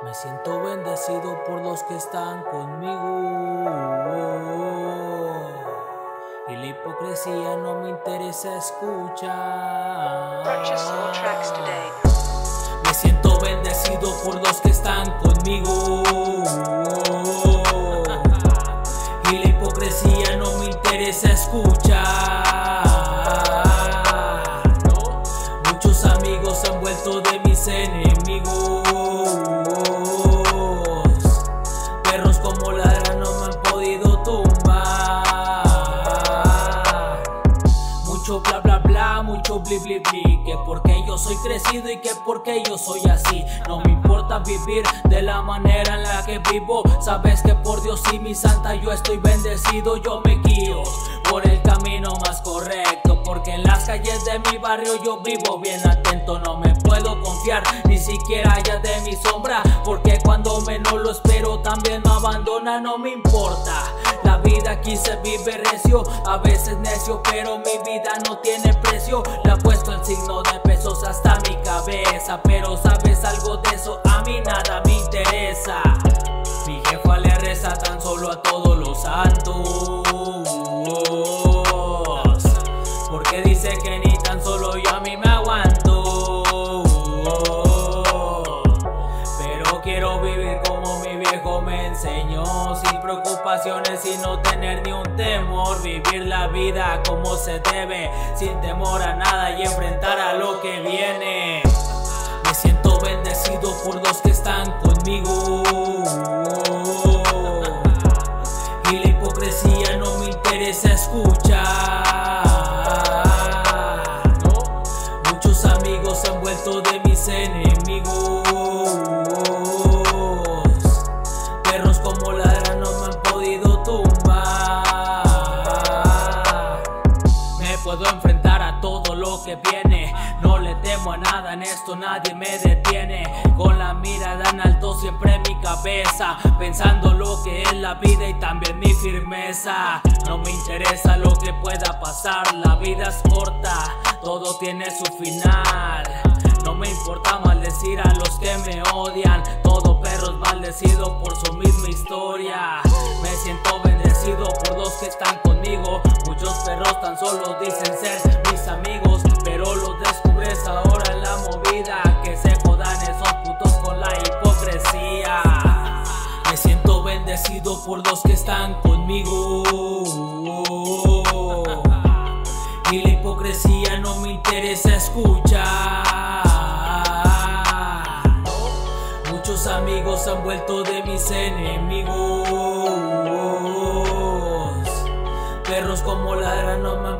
Me siento bendecido por los que están conmigo. Y la hipocresía no me interesa escuchar. Purchase all tracks today. Me siento bendecido por los que están conmigo. Y la hipocresía no me interesa escuchar. Muchos amigos se han vuelto de mis enemigos. Perros como ladran no me han podido tumbar. Mucho bla bla bla, mucho bli bli bli. Que porque yo soy crecido y que porque yo soy así. No me importa vivir de la manera en la que vivo. Sabes que por Dios y mi santa yo estoy bendecido. Yo me guío por el camino más correcto, porque en las calles de mi barrio yo vivo bien atento. No me puedo confiar ni siquiera allá de mi sombra, porque cuando menos lo espero también me abandona. No me importa, la vida aquí se vive recio, a veces necio, pero mi vida no tiene precio. Le he puesto el signo de pesos hasta mi cabeza, pero sabes algo de eso, a mí nada me interesa. Mi jefa le reza tan solo a todos los santos, porque dice que ni tan solo yo a mí me aguanto. Pero quiero vivir como mi viejo me enseñó, sin preocupaciones y no tener ni un temor. Vivir la vida como se debe, sin temor a nada y enfrentar a lo que viene. Me siento bendecido por los que están conmigo. Y la hipocresía no me interesa escuchar. Muchos amigos se han vuelto de mis enemigos. Perros como ladran no me han podido tumbar. Me puedo enfrentar a todo lo que viene. No le temo a nada, en esto nadie me detiene. Con la mirada en alto siempre en mi cabeza, pensando lo que es la vida y también mi firmeza. No me interesa lo que pueda pasar, la vida es corta, todo tiene su final. No me importa maldecir a los que me odian, todo perro es maldecido por su misma historia. Me siento bendecido por los que están conmigo. Muchos perros tan solo dicen ser mis amigos, pero los descubres ahora en la movida. Que se jodan esos putos con la hipocresía. Me siento bendecido por los que están conmigo. Y la hipocresía no me interesa escuchar. Muchos amigos se han vuelto de mis enemigos. Perros como ladran no me han